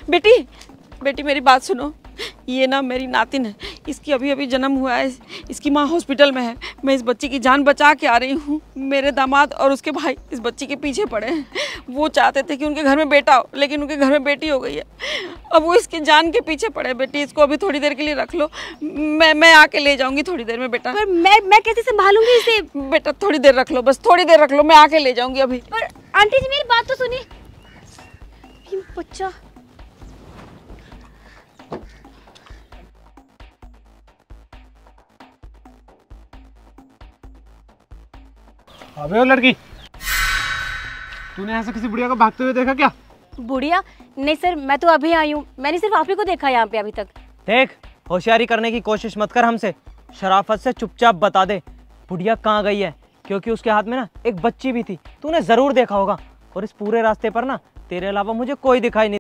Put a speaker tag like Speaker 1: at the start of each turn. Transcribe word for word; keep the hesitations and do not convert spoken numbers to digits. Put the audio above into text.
Speaker 1: बेटी बेटी मेरी बात सुनो, ये ना मेरी नातिन है, इसकी अभी अभी जन्म हुआ है, इसकी माँ हॉस्पिटल में है। मैं इस बच्ची की जान बचा के आ रही हूँ। मेरे दामाद और उसके भाई इस बच्ची के पीछे पड़े हैं। वो चाहते थे कि उनके घर में बेटा हो, लेकिन उनके घर में बेटी हो गई है। अब वो इसकी जान के पीछे पड़े। बेटी इसको अभी थोड़ी देर के लिए रख लो, मैं मैं आके ले जाऊँगी थोड़ी देर में। बेटा
Speaker 2: पर मैं मैं कैसे संभालूंगी इसे?
Speaker 1: बेटा थोड़ी देर रख लो, बस थोड़ी देर रख लो, मैं आके ले जाऊँगी अभी।
Speaker 2: पर आंटी जी मेरी बात तो सुनिए। बच्चा
Speaker 3: अबे ओ लड़की, तूने ऐसे किसी बुढ़िया को भागते हुए देखा क्या?
Speaker 2: बुढ़िया? नहीं सर, मैं तो अभी आई हूँ। मैंने सिर्फ आप ही को देखा यहाँ पे अभी तक।
Speaker 4: देख, होशियारी करने की कोशिश मत कर हमसे, शराफत से चुपचाप बता दे बुढ़िया कहाँ गई है, क्योंकि उसके हाथ में ना एक बच्ची भी थी, तूने जरूर देखा होगा। और इस पूरे रास्ते पर ना तेरे अलावा मुझे कोई दिखाई नहीं